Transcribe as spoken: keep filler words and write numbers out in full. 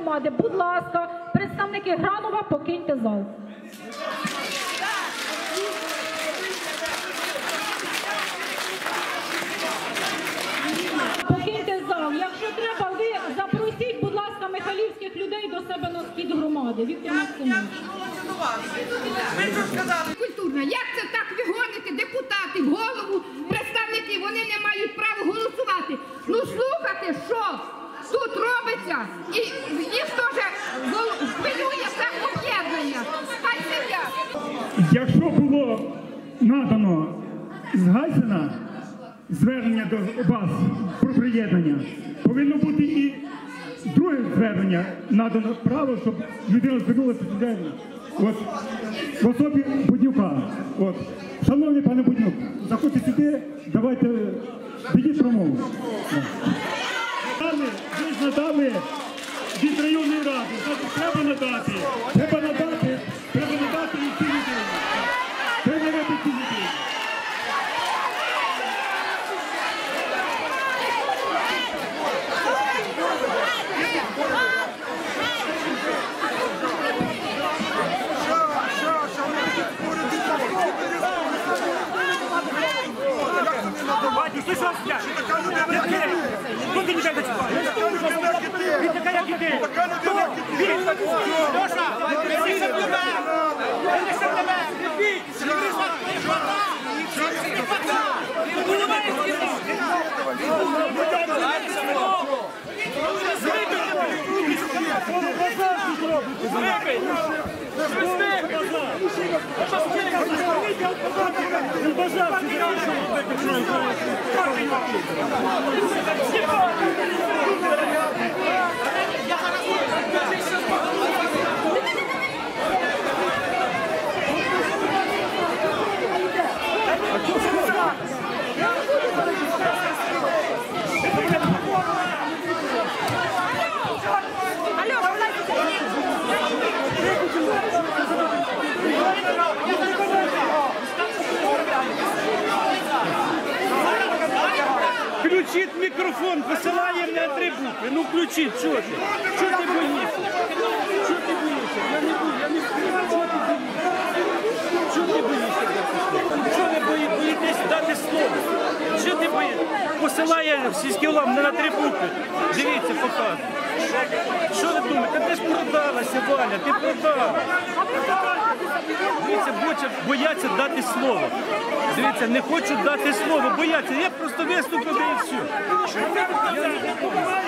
громади. Будь ласка, представники Гранова, покиньте зал. Покиньте зал. Якщо треба, ви запросіть, будь ласка, михайлівських людей до себе на схід громади. Віктор Максимович. Культурно. Як це так ви гоните депутатів, голову, представників, вони не мають права голосувати. Ну слухайте, що тут робиться, і їх теж хвилює це об'єднання. Хай сидять. Якщо було надано з Гайсена звернення до вас про приєднання, повинно бути і друге звернення надано право, щоб людина звернулася до От, в особі Буднюка. От. Шановний пане Буднюк, заходьте сюди, давайте ведіть промову. Ви ж надали від районної ради, значить треба надати, треба надати, треба надати і ці людей. Треба надати ці людей. Ти що спляш? Куди не дай Він така, як іде. Він Леша, не себе. Не себе. Не бій. Не прийшла твоя жара. Не пока. Не понимаєш його. Звикай. Включіть мікрофон, посилаємо на три букви. Ну включіть, що ти? Що ти боїшся? Що ти боїшся? Я не буду, я не буду. Що ти боїшся? Що ви бої, боїтесь дати слово? Що ти боїшся? Посилає сільський голова на три букви. Дивіться, показує. Що ви думаєте? Ти ж продалася, Валя, ти продала. Дивіться, бояться дати слово. Дивіться, не хочуть дати слово, бояться. Я просто виступив і все.